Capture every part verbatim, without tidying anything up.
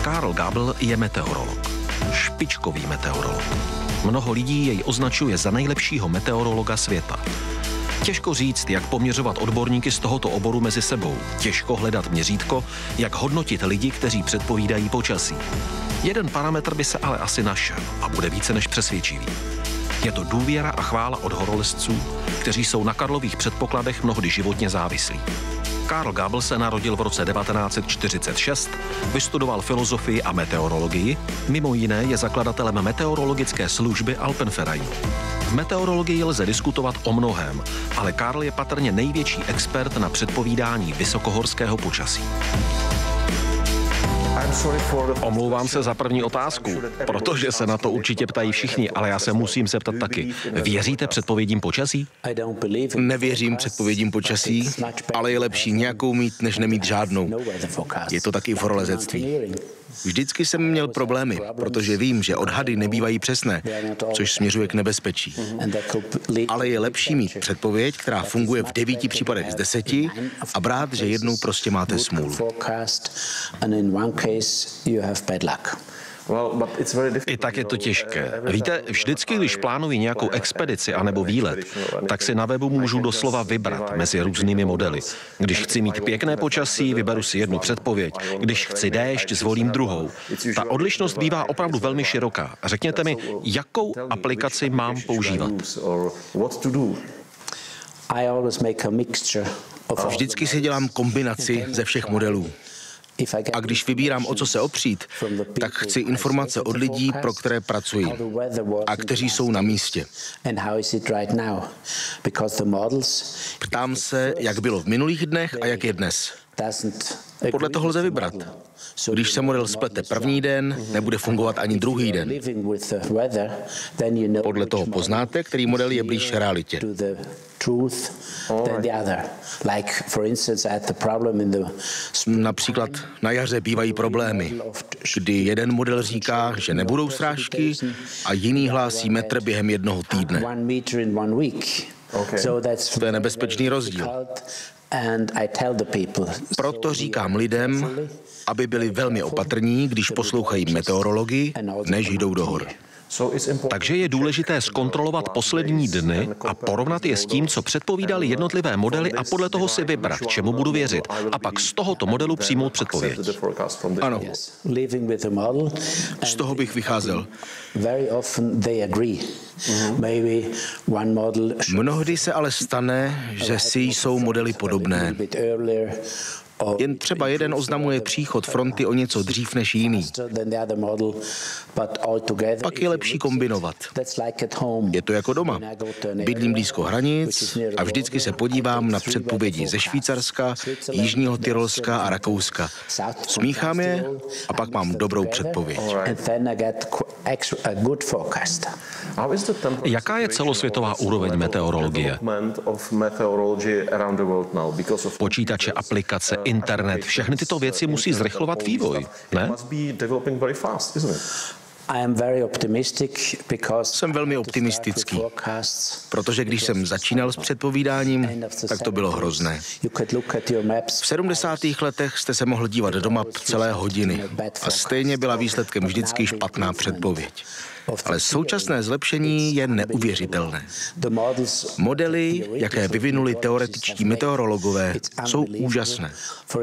Karl Gabel je meteorolog. Špičkový meteorolog. Mnoho lidí jej označuje za nejlepšího meteorologa světa. Těžko říct, jak poměřovat odborníky z tohoto oboru mezi sebou. Těžko hledat měřítko, jak hodnotit lidi, kteří předpovídají počasí. Jeden parametr by se ale asi našel a bude více než přesvědčivý. Je to důvěra a chvála od horolezců, kteří jsou na Karlových předpokladech mnohdy životně závislí. Karl Gabel se narodil v roce devatenáct set čtyřicet šest, vystudoval filozofii a meteorologii, mimo jiné je zakladatelem meteorologické služby Alpenverein. V meteorologii lze diskutovat o mnohém, ale Karl je patrně největší expert na předpovídání vysokohorského počasí. Omlouvám se za první otázku, protože se na to určitě ptají všichni, ale já se musím zeptat taky. Věříte předpovědím počasí? Nevěřím předpovědím počasí, ale je lepší nějakou mít, než nemít žádnou. Je to taky v horolezectví. Vždycky jsem měl problémy, protože vím, že odhady nebývají přesné, což směřuje k nebezpečí. Ale je lepší mít předpověď, která funguje v devíti případech z deseti a brát, že jednou prostě máte smůlu. I tak je to těžké. Víte, vždycky, když plánuji nějakou expedici anebo výlet, tak si na webu můžu doslova vybrat mezi různými modely. Když chci mít pěkné počasí, vyberu si jednu předpověď. Když chci déšť, zvolím druhou. Ta odlišnost bývá opravdu velmi široká. Řekněte mi, jakou aplikaci mám používat? Vždycky si dělám kombinaci ze všech modelů. A když vybírám, o co se opřít, tak chci informace od lidí, pro které pracuji a kteří jsou na místě. Ptám se, jak bylo v minulých dnech a jak je dnes. Podle toho lze vybrat. Když se model splete první den, nebude fungovat ani druhý den. Podle toho poznáte, který model je blíž realitě. Například na jaře bývají problémy, kdy jeden model říká, že nebudou srážky a jiný hlásí metr během jednoho týdne. To je nebezpečný rozdíl. Proto říkám lidem, aby byli velmi opatrní, když poslouchají meteorologii, než jdou do hor. Takže je důležité zkontrolovat poslední dny a porovnat je s tím, co předpovídali jednotlivé modely a podle toho si vybrat, čemu budu věřit. A pak z tohoto modelu přijmout předpověď. Ano. Z toho bych vycházel. Mnohdy se ale stane, že si jsou modely podobné. Jen třeba jeden oznamuje příchod fronty o něco dřív než jiný. Pak je lepší kombinovat. Je to jako doma. Bydlím blízko hranic a vždycky se podívám na předpovědi ze Švýcarska, Jižního Tyrolska a Rakouska. Smíchám je a pak mám dobrou předpověď. Jaká je celosvětová úroveň meteorologie? Počítače, aplikace, internet, všechny tyto věci musí zrychlovat vývoj, ne? Jsem velmi optimistický, protože když jsem začínal s předpovídáním, tak to bylo hrozné. V sedmdesátých letech jste se mohl dívat do map celé hodiny a stejně byla výsledkem vždycky špatná předpověď. Ale současné zlepšení je neuvěřitelné. Modely, jaké vyvinuli teoretičtí meteorologové, jsou úžasné.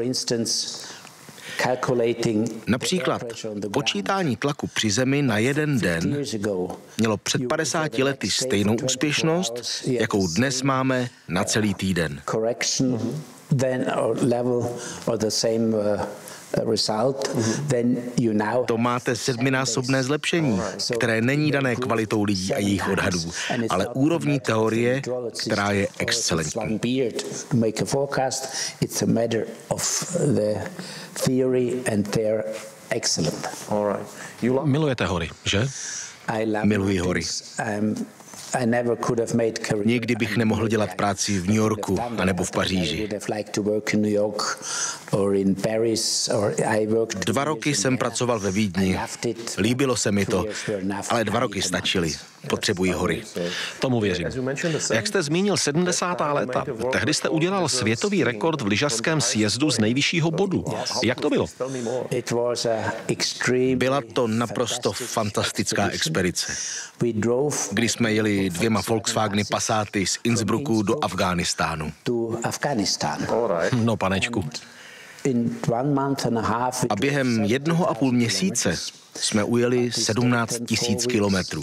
Například počítání tlaku při Zemi na jeden den mělo před padesáti lety stejnou úspěšnost, jakou dnes máme na celý týden. To máte sedminásobné zlepšení, které není dané kvalitou lidí a jejich odhadů, ale úrovní teorie, která je excelentní. Milujete hory, že? Miluji hory. Nikdy bych nemohl dělat práci v New Yorku anebo v Paříži. Dva roky jsem pracoval ve Vídni. Líbilo se mi to, ale dva roky stačily. Potřebuji hory. Tomu věřím. Jak jste zmínil sedmdesátá léta, tehdy jste udělal světový rekord v lyžařském sjezdu z nejvyššího bodu. Jak to bylo? Byla to naprosto fantastická expedice. Kdy jsme jeli dvěma Volkswageny Passaty z Innsbrucku do Afghánistánu. No, panečku. A během jednoho a půl měsíce jsme ujeli sedmnáct tisíc kilometrů.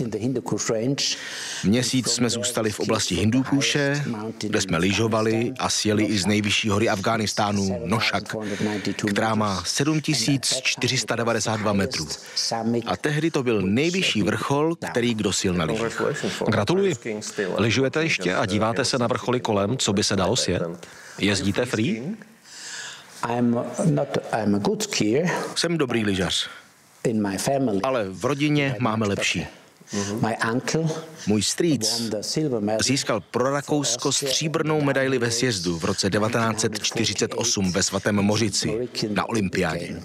Měsíc jsme zůstali v oblasti Hindukúše, kde jsme lyžovali a sjeli i z nejvyšší hory Afghánistánu Nošak, která má sedm tisíc čtyři sta devadesát dva metrů. A tehdy to byl nejvyšší vrchol, který kdo sjel na lyžích. Gratuluji. Lyžujete ještě a díváte se na vrcholy kolem, co by se dalo sjet? Jezdíte free? I'm not, I'm a good skier. Jsem dobrý lyžař. In my family. Ale v rodině máme lepší. My uncle, můj strýc získal pro Rakousko stříbrnou medaili ve sjezdu v roce devatenáct set čtyřicet osm ve Svatém Mořici na olympiádě.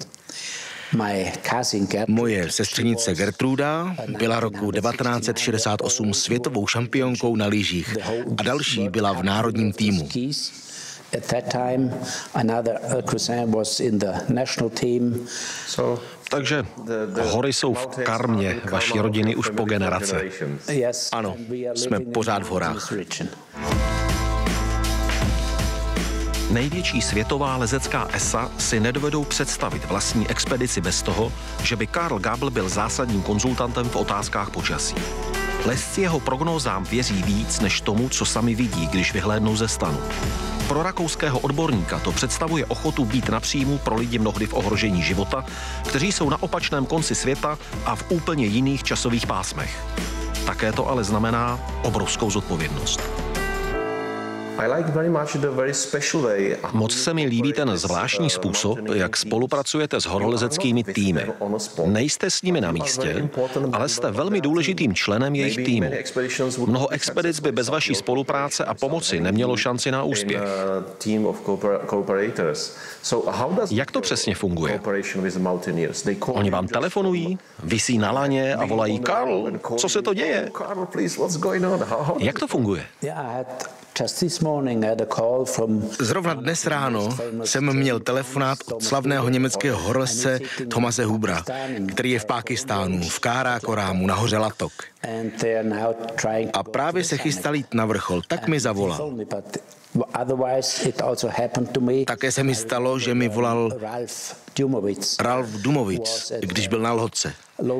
Moje sestřenice Gertruda byla roku devatenáct set šedesát osm světovou šampionkou na lyžích a další byla v národním týmu. At that time, another cousin was in the national team. So, takže hory jsou v karmě vaší rodiny už po generace. Ano, jsme pořád v horách. Největší světová lezecká esa si nedovedou představit vlastní expedici bez toho, že by Karl Gabl byl zásadním konzultantem v otázkách počasí. Lezci jeho prognózám věří víc než tomu, co sami vidí, když vyhlédnou ze stanu. Pro rakouského odborníka to představuje ochotu být na příjmu pro lidi mnohdy v ohrožení života, kteří jsou na opačném konci světa a v úplně jiných časových pásmech. Také to ale znamená obrovskou zodpovědnost. Moc se mi líbí ten zvláštní způsob, jak spolupracujete s horolezeckými týmy. Nejste s nimi na místě, ale jste velmi důležitým členem jejich týmu. Mnoho expedic by bez vaší spolupráce a pomoci nemělo šanci na úspěch. Jak to přesně funguje? Oni vám telefonují, visí na laně a volají: Karl, co se to děje? Jak to funguje? Zrovna dnes ráno jsem měl telefonát od slavného německého horolezce Thomase Hubera, který je v Pákistánu, v Kárákorámu, na hoře Latok. A právě se chystal jít na vrchol, tak mi zavolal. Také se mi stalo, že mi volal Ralf Dumovic, když byl na Lhotce.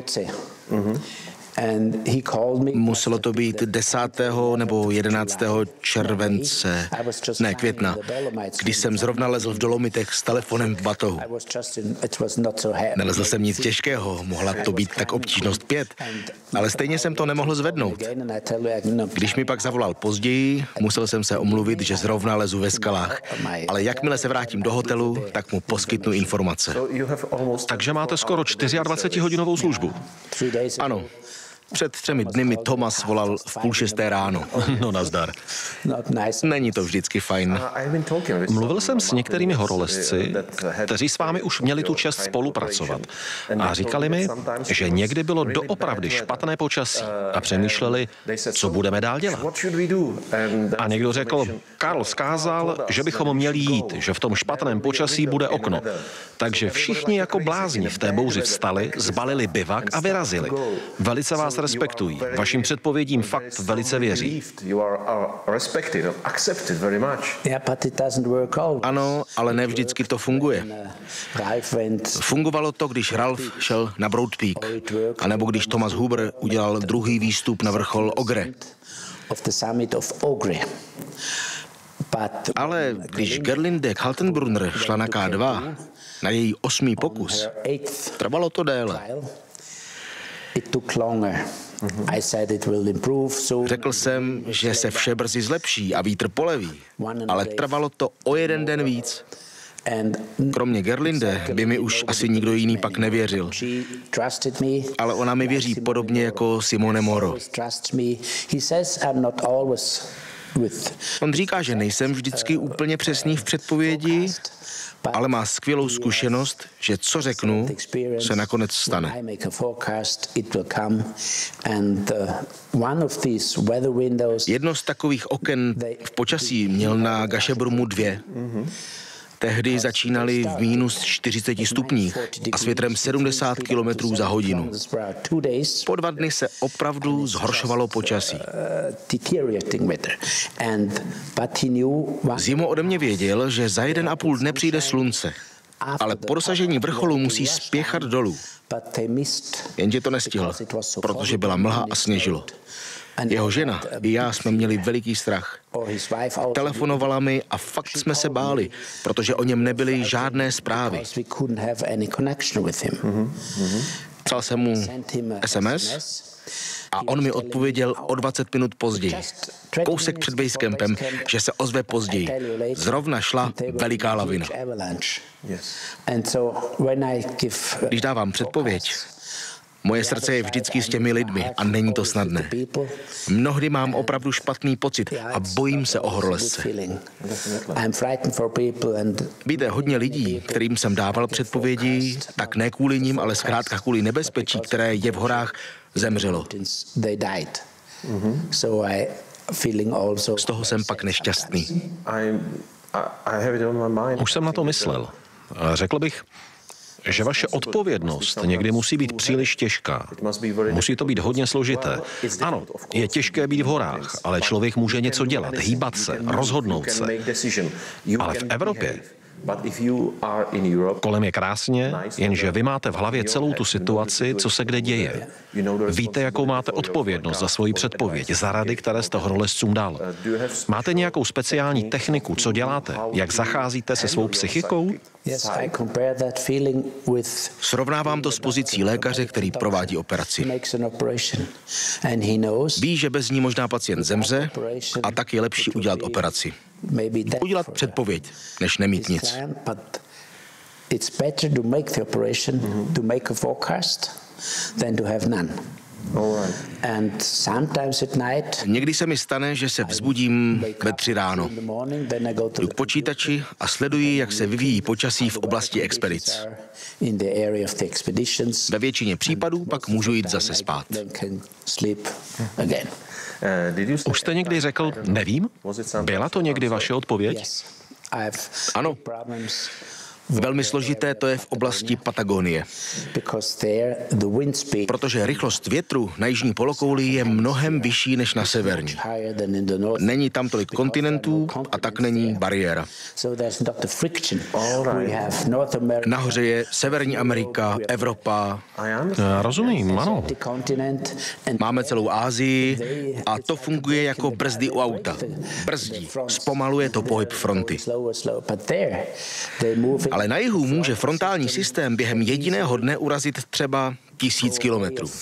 Muselo to být desátého nebo jedenáctého července, ne května, když jsem zrovna lezl v Dolomitech s telefonem v batohu. Nelezl jsem nic těžkého, mohla to být tak obtížnost pět, ale stejně jsem to nemohl zvednout. Když mi pak zavolal později, musel jsem se omluvit, že zrovna lezu ve skalách, ale jakmile se vrátím do hotelu, tak mu poskytnu informace. Takže máte skoro dvacetčtyřhodinovou službu. Ano. Před třemi dny mi Thomas volal v půl šesté ráno. No nazdar. Není to vždycky fajn. Mluvil jsem s některými horolezci, kteří s vámi už měli tu čest spolupracovat. A říkali mi, že někdy bylo doopravdy špatné počasí a přemýšleli, co budeme dál dělat. A někdo řekl: Karl vzkázal, že bychom měli jít, že v tom špatném počasí bude okno. Takže všichni jako blázni v té bouři vstali, zbalili bivak a vyrazili. Velice vás respektují. Vašim předpovědím fakt velice věří. Ano, ale ne vždycky to funguje. Fungovalo to, když Ralf šel na Broad Peak, anebo když Thomas Huber udělal druhý výstup na vrchol Ogre. Ale když Gerlinde Kaltenbrunner šla na K dva, na její osmý pokus, trvalo to déle. Řekl jsem, že se vše brzy zlepší a vítr poleví, ale trvalo to o jeden den víc. Kromě Gerlinde by mi už asi nikdo jiný pak nevěřil. Ale ona mi věří podobně jako Simone Moro. On říká, že nejsem vždycky úplně přesný v předpovědi, ale má skvělou zkušenost, že co řeknu, se nakonec stane. Jedno z takových oken v počasí měl na Gašebrumu dvě. Tehdy začínali v mínus čtyřiceti stupních a s větrem sedmdesát kilometrů za hodinu. Po dva dny se opravdu zhoršovalo počasí. Zimo ode mě věděl, že za jeden a půl dne přijde slunce, ale po dosažení vrcholu musí spěchat dolů. Jenže to nestihl, protože byla mlha a sněžilo. Jeho žena i já jsme měli veliký strach. Telefonovala mi a fakt jsme se báli, protože o něm nebyly žádné zprávy. Psal jsem mu es em es a on mi odpověděl o dvacet minut později. Kousek před basecampem, že se ozve později. Zrovna šla veliká lavina. Když dávám předpověď, moje srdce je vždycky s těmi lidmi a není to snadné. Mnohdy mám opravdu špatný pocit a bojím se o horolezce. Víte, hodně lidí, kterým jsem dával předpovědi, tak ne kvůli nim, ale zkrátka kvůli nebezpečí, které je v horách, zemřelo. Z toho jsem pak nešťastný. Už jsem na to myslel. Řekl bych, že vaše odpovědnost někdy musí být příliš těžká. Musí to být hodně složité. Ano, je těžké být v horách, ale člověk může něco dělat, hýbat se, rozhodnout se. Ale v Evropě kolem je krásně, jenže vy máte v hlavě celou tu situaci, co se kde děje. Víte, jakou máte odpovědnost za svoji předpověď, za rady, které jste horolezcům dal. Máte nějakou speciální techniku, co děláte? Jak zacházíte se svou psychikou? Srovnávám to s pozicí lékaře, který provádí operaci. Ví, že bez ní možná pacient zemře a tak je lepší udělat operaci. Udělat předpověď, než nemít nic. Někdy se mi stane, že se vzbudím ve tři ráno. Jdu k počítači a sleduji, jak se vyvíjí počasí v oblasti expedic. Ve většině případů pak můžu jít zase spát. Už jste někdy řekl, nevím? Byla to někdy vaše odpověď? Ano. Velmi složité to je v oblasti Patagonie, protože rychlost větru na jižní polokouli je mnohem vyšší než na severní. Není tam tolik kontinentů a tak není bariéra. Nahoře je Severní Amerika, Evropa. Já rozumím, ano. Máme celou Asii a to funguje jako brzdy u auta. Brzdí, zpomaluje to pohyb fronty. Ale na jihu může frontální systém během jediného dne urazit třeba tisíc kilometrů.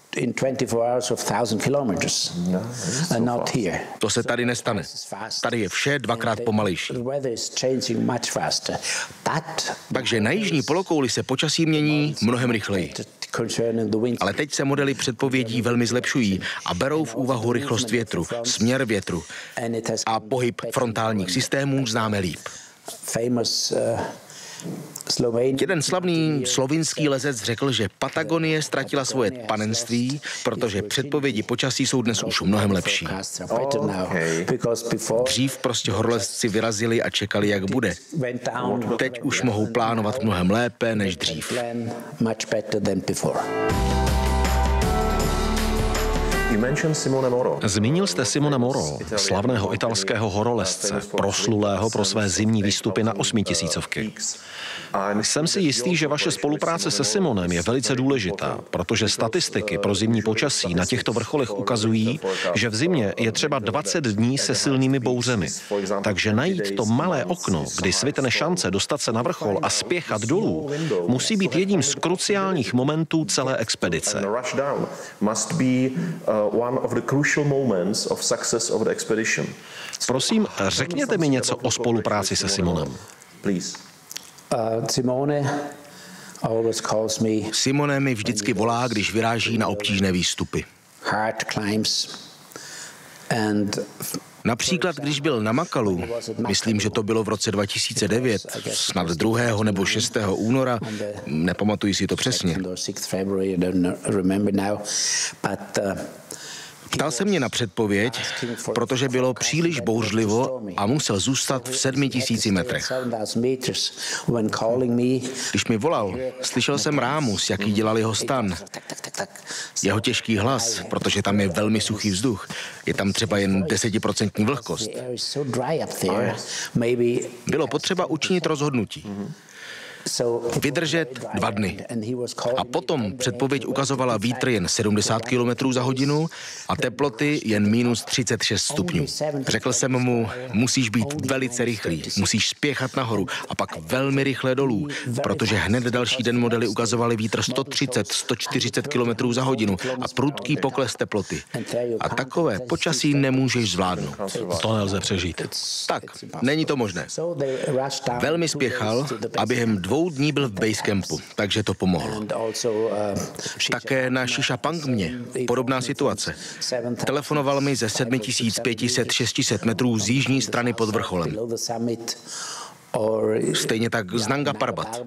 To se tady nestane. Tady je vše dvakrát pomalejší. Takže na jižní polokouli se počasí mění mnohem rychleji. Ale teď se modely předpovědí velmi zlepšují a berou v úvahu rychlost větru, směr větru a pohyb frontálních systémů známe líp. Jeden slavný slovinský lezec řekl, že Patagonie ztratila svoje panenství, protože předpovědi počasí jsou dnes už mnohem lepší. Dřív prostě horolezci vyrazili a čekali, jak bude. Teď už mohou plánovat mnohem lépe než dřív. Zmínil jste Simona Moro, slavného italského horolezce, proslulého pro své zimní výstupy na osmitisícovky. Jsem si jistý, že vaše spolupráce se Simonem je velice důležitá, protože statistiky pro zimní počasí na těchto vrcholech ukazují, že v zimě je třeba dvacet dní se silnými bouřemi. Takže najít to malé okno, kdy svitne šance dostat se na vrchol a spěchat dolů, musí být jedním z kruciálních momentů celé expedice. Prosím, řekněte mi něco o spolupráci se Simonem. Simone mi vždycky volá, když vyráží na obtížné výstupy. Například, když byl na Makalu, myslím, že to bylo v roce dva tisíce devět, snad druhého nebo šestého února, nepamatuji si to přesně. Ptal se mě na předpověď, protože bylo příliš bouřlivo a musel zůstat v sedmi tisíci metrech. Když mi volal, slyšel jsem rámus, jaký dělal jeho stan. Jeho těžký hlas, protože tam je velmi suchý vzduch. Je tam třeba jen desetiprocentní vlhkost. Bylo potřeba učinit rozhodnutí. Vydržet dva dny. A potom předpověď ukazovala vítr jen sedmdesát kilometrů za hodinu a teploty jen minus třicet šest stupňů. Řekl jsem mu, musíš být velice rychlý, musíš spěchat nahoru a pak velmi rychle dolů, protože hned další den modely ukazovaly vítr sto třicet až sto čtyřicet kilometrů za hodinu a prudký pokles teploty. A takové počasí nemůžeš zvládnout. To nelze přežít. Tak, není to možné. Velmi spěchal a během dvou dní byl v basecampu, takže to pomohlo. Také na Shishapangmě podobná situace. Telefonoval mi ze sedm tisíc pět set až šest set metrů z jižní strany pod vrcholem. Stejně tak z Nanga Parbat.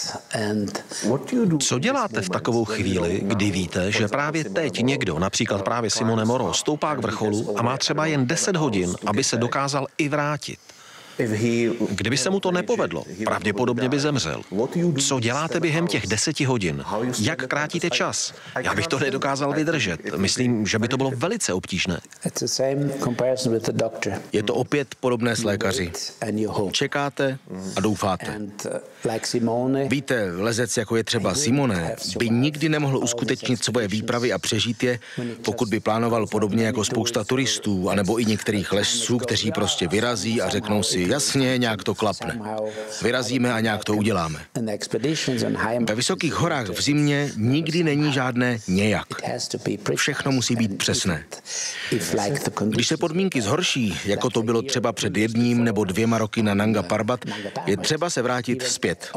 Co děláte v takovou chvíli, kdy víte, že právě teď někdo, například právě Simone Moro, stoupá k vrcholu a má třeba jen deset hodin, aby se dokázal i vrátit? Kdyby se mu to nepovedlo, pravděpodobně by zemřel. Co děláte během těch deseti hodin? Jak krátíte čas? Já bych to nedokázal vydržet. Myslím, že by to bylo velice obtížné. Je to opět podobné s lékaři. Čekáte a doufáte. Víte, lezec, jako je třeba Simone, by nikdy nemohl uskutečnit svoje výpravy a přežít je, pokud by plánoval podobně jako spousta turistů, anebo i některých lezců, kteří prostě vyrazí a řeknou si, jasně, nějak to klapne. Vyrazíme a nějak to uděláme. Ve vysokých horách v zimě nikdy není žádné nějak. Všechno musí být přesné. Když se podmínky zhorší, jako to bylo třeba před jedním nebo dvěma roky na Nanga Parbat, je třeba se vrátit zpět.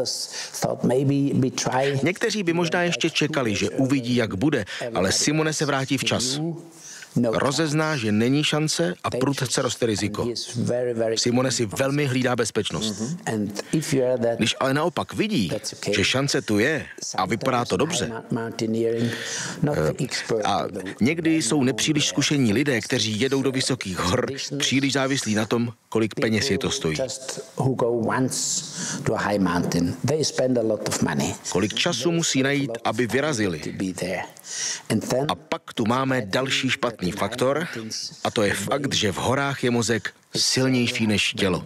Někteří by možná ještě čekali, že uvidí, jak bude, ale Simone se vrátí včas. Rozezná, že není šance a prudce roste riziko. Simone si velmi hlídá bezpečnost. Když ale naopak vidí, že šance tu je a vypadá to dobře, a někdy jsou nepříliš zkušení lidé, kteří jedou do vysokých hor, příliš závislí na tom, kolik peněz je to stojí. Kolik času musí najít, aby vyrazili. A pak tu máme další špatný faktor, a to je fakt, že v horách je mozek silnější než tělo.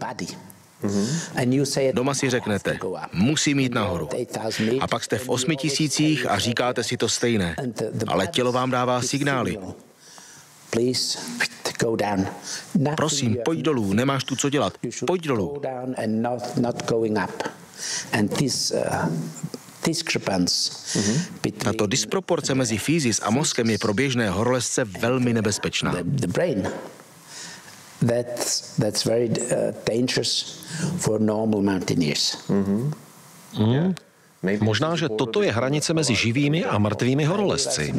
Doma si řeknete, musím jít nahoru. A pak jste v osmi tisících a říkáte si to stejné. Ale tělo vám dává signály. Prosím, pojď dolů, nemáš tu co dělat. Pojď dolů. Tato disproporce mezi fyzis a mozkem je pro běžné horolezce velmi nebezpečná. That's, that's very uh, dangerous for normal mountaineers. Mm-hmm. Mm. Možná, že toto je hranice mezi živými a mrtvými horolezci.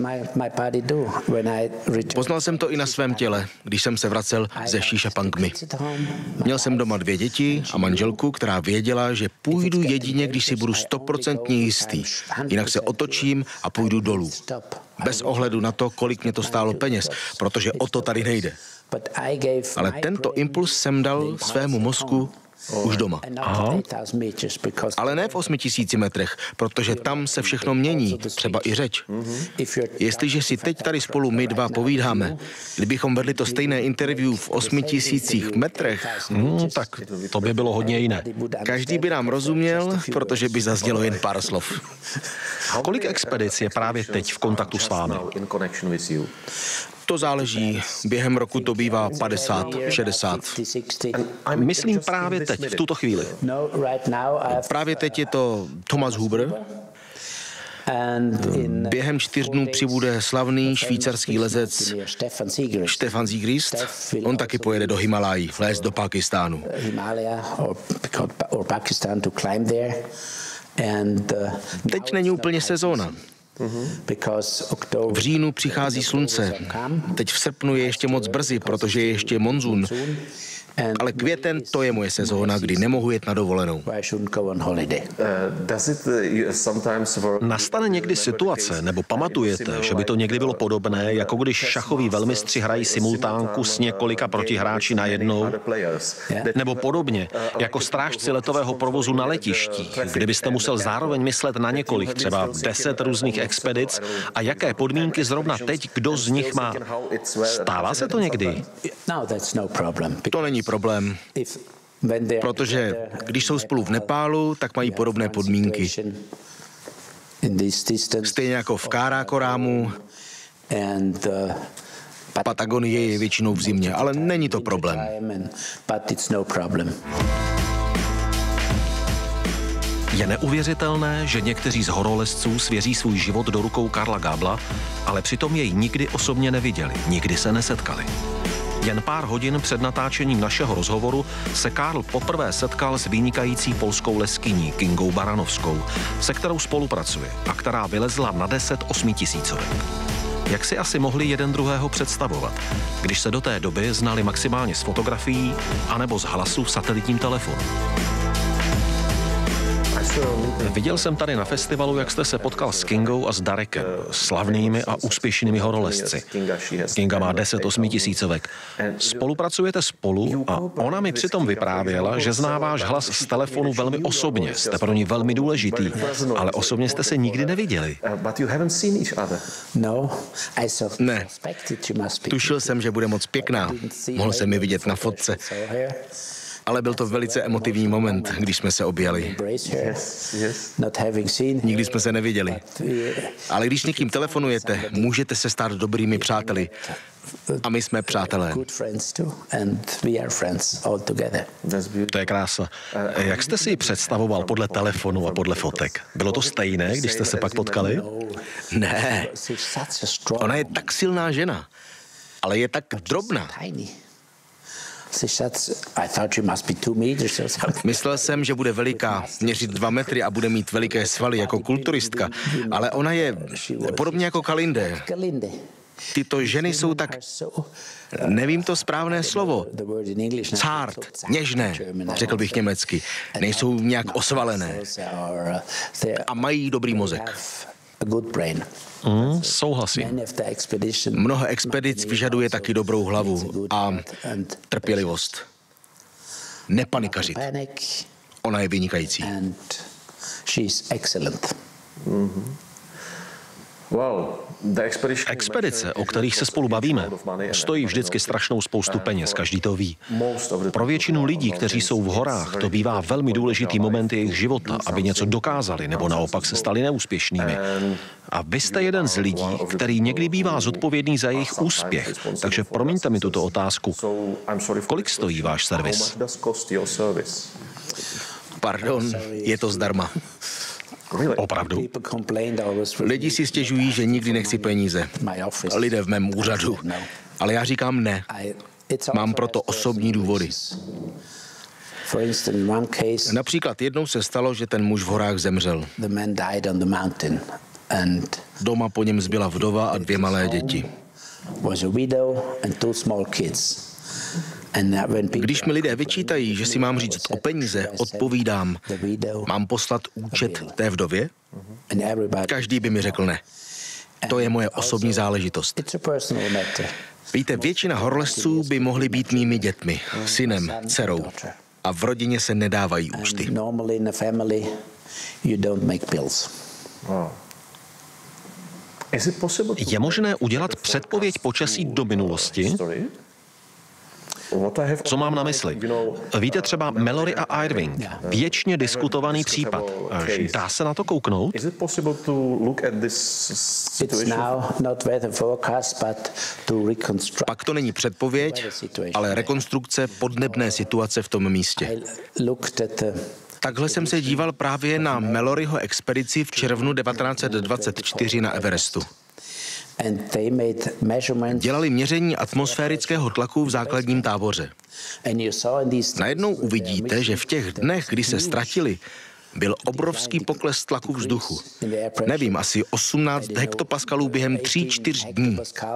Poznal jsem to i na svém těle, když jsem se vracel ze Shishapangmy. Měl jsem doma dvě děti a manželku, která věděla, že půjdu jedině, když si budu stoprocentně jistý. Jinak se otočím a půjdu dolů. Bez ohledu na to, kolik mě to stálo peněz, protože o to tady nejde. Ale tento impuls jsem dal svému mozku už doma. Aha. Ale ne v osmi tisíci metrech, protože tam se všechno mění, třeba i řeč. Jestliže si teď tady spolu my dva povídáme, kdybychom vedli to stejné interview v osmi tisících metrech, hmm, tak to by bylo hodně jiné. Každý by nám rozuměl, protože by zaznělo jen pár slov. Kolik expedic je právě teď v kontaktu s vámi? To záleží. Během roku to bývá padesát, šedesát. Myslím právě teď, v tuto chvíli. Právě teď je to Thomas Huber. Během čtyř dnů přibude slavný švýcarský lezec Stefan Siegrist. On taky pojede do Himalají, lézt do Pákistánu. Teď není úplně sezóna. V říjnu přichází slunce. Teď v srpnu je ještě moc brzy, protože je ještě monzun. Ale květen, to je moje sezóna, kdy nemohu jet na dovolenou. Nastane někdy situace, nebo pamatujete, že by to někdy bylo podobné, jako když šachoví velmistři hrají simultánku s několika protihráči najednou? Nebo podobně, jako strážci letového provozu na letišti, kdybyste musel zároveň myslet na několik, třeba deset různých expedic a jaké podmínky zrovna teď, kdo z nich má. Stává se to někdy? To není problém, protože když jsou spolu v Nepálu, tak mají podobné podmínky. Stejně jako v Kárákorámu, Patagonie je většinou v zimě, ale není to problém. Je neuvěřitelné, že někteří z horolezců svěří svůj život do rukou Karla Göbla, ale přitom jej nikdy osobně neviděli, nikdy se nesetkali. Jen pár hodin před natáčením našeho rozhovoru se Karl poprvé setkal s vynikající polskou leskyní Kingou Baranovskou, se kterou spolupracuje a která vylezla na deset osmitisícovek. Jak si asi mohli jeden druhého představovat, když se do té doby znali maximálně z fotografií anebo z hlasu v satelitním telefonu? Viděl jsem tady na festivalu, jak jste se potkal s Kingou a s Darekem, slavnými a úspěšnými horolezci. Kinga má deset osmitisícovek. Spolupracujete spolu a ona mi přitom vyprávěla, že zná váš hlas z telefonu velmi osobně, jste pro ní velmi důležitý, ale osobně jste se nikdy neviděli. Ne, tušil jsem, že bude moc pěkná. Mohl jsem ji vidět na fotce. Ale byl to velice emotivní moment, když jsme se objali. Nikdy jsme se neviděli. Ale když někým telefonujete, můžete se stát dobrými přáteli. A my jsme přátelé. To je krása. Jak jste si ji představoval podle telefonu a podle fotek? Bylo to stejné, když jste se pak potkali? Ne. Ona je tak silná žena, ale je tak drobná. Myslel jsem, že bude veliká, měřit dva metry a bude mít veliké svaly jako kulturistka, ale ona je podobně jako Kalinde. Tyto ženy jsou tak, nevím to správné slovo, zart, něžné, řekl bych německy. Nejsou nějak osvalené a mají dobrý mozek. Mm, souhlasím. Mnoho expedic vyžaduje taky dobrou hlavu a trpělivost. Nepanikařit. Ona je vynikající. Expedice, o kterých se spolu bavíme, stojí vždycky strašnou spoustu peněz, každý to ví. Pro většinu lidí, kteří jsou v horách, to bývá velmi důležitý moment jejich života, aby něco dokázali nebo naopak se stali neúspěšnými. A vy jste jeden z lidí, který někdy bývá zodpovědný za jejich úspěch. Takže promiňte mi tuto otázku. Kolik stojí váš servis? Pardon, je to zdarma. Opravdu? Lidi si stěžují, že nikdy nechci peníze. Lidé v mém úřadu. Ale já říkám ne. Mám proto osobní důvody. Například jednou se stalo, že ten muž v horách zemřel. Doma po něm zbyla vdova a dvě malé děti. Když mi lidé vyčítají, že si mám říct o peníze, odpovídám, mám poslat účet té vdově? Každý by mi řekl ne. To je moje osobní záležitost. Víte, většina horolezců by mohli být mými dětmi, synem, dcerou. A v rodině se nedávají účty. Je možné udělat předpověď počasí do minulosti? Co mám na mysli? Víte třeba Mallory a Irving, věčně diskutovaný případ. Dá se na to kouknout? Pak to není předpověď, ale rekonstrukce podnebné situace v tom místě. Takhle jsem se díval právě na Malloryho expedici v červnu devatenáct set dvacet čtyři na Everestu. Dělali měření atmosférického tlaku v základním táboře. Najednou uvidíte, že v těch dnech, kdy se ztratili, byl obrovský pokles tlaku vzduchu. Nevím, asi osmnáct hektopaskalů během tří, čtyř dní.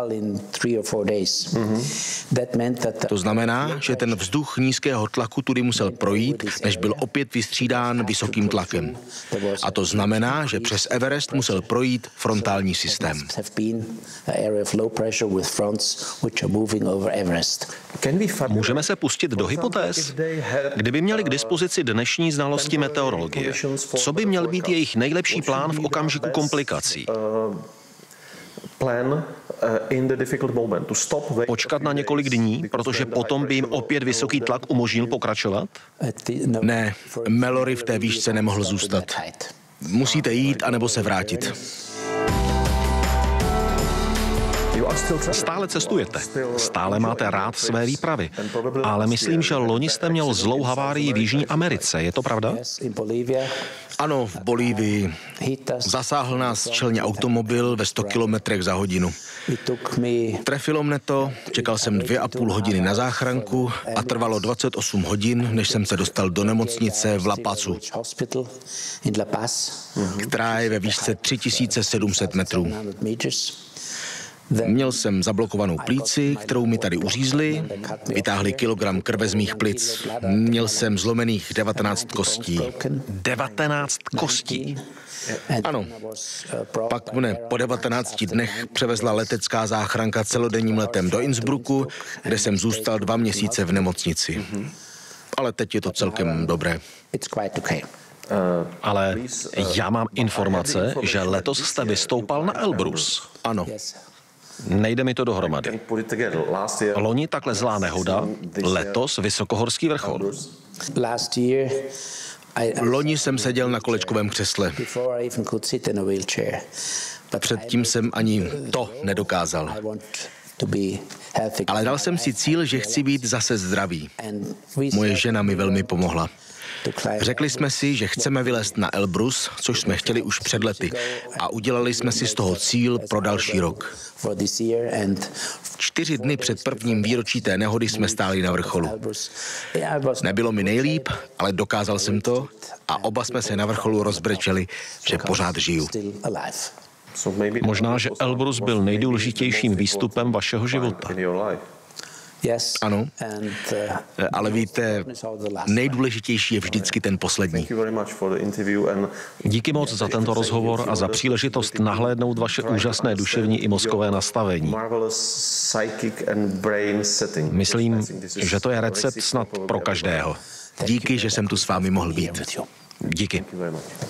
To znamená, že ten vzduch nízkého tlaku tudy musel projít, než byl opět vystřídán vysokým tlakem. A to znamená, že přes Everest musel projít frontální systém. Můžeme se pustit do hypotéz? Kdyby měli k dispozici dnešní znalosti meteorologie, co by měl být jejich nejlepší plán v okamžiku komplikací? Počkat na několik dní, protože potom by jim opět vysoký tlak umožnil pokračovat? Ne, Mallory v té výšce nemohl zůstat. Musíte jít, anebo se vrátit. Stále cestujete, stále máte rád své výpravy, ale myslím, že loni jste měl zlou havárii v Jižní Americe, je to pravda? Ano, v Bolívii. Zasáhl nás čelně automobil ve sto kilometrech za hodinu. Trefilo mne to, čekal jsem dvě a půl hodiny na záchranku a trvalo dvacet osm hodin, než jsem se dostal do nemocnice v La Pazu, která je ve výšce tři tisíce sedm set metrů. Měl jsem zablokovanou plíci, kterou mi tady uřízli, vytáhli kilogram krve z mých plic. Měl jsem zlomených devatenáct kostí. devatenáct kostí? Ano. Pak mne po devatenácti dnech převezla letecká záchranka celodenním letem do Innsbrucku, kde jsem zůstal dva měsíce v nemocnici. Ale teď je to celkem dobré. Ale já mám informace, že letos jste vystoupal na Elbrus. Ano. Nejde mi to dohromady. Loni takhle zlá nehoda, letos vysokohorský vrchol. Loni jsem seděl na kolečkovém křesle. Předtím jsem ani to nedokázal. Ale dal jsem si cíl, že chci být zase zdravý. Moje žena mi velmi pomohla. Řekli jsme si, že chceme vylézt na Elbrus, což jsme chtěli už před lety, a udělali jsme si z toho cíl pro další rok. Čtyři dny před prvním výročí té nehody jsme stáli na vrcholu. Nebylo mi nejlíp, ale dokázal jsem to a oba jsme se na vrcholu rozbrečeli, že pořád žiju. Možná, že Elbrus byl nejdůležitějším výstupem vašeho života. Ano, ale víte, nejdůležitější je vždycky ten poslední. Díky moc za tento rozhovor a za příležitost nahlédnout vaše úžasné duševní i mozkové nastavení. Myslím, že to je recept snad pro každého. Díky, že jsem tu s vámi mohl být. Díky.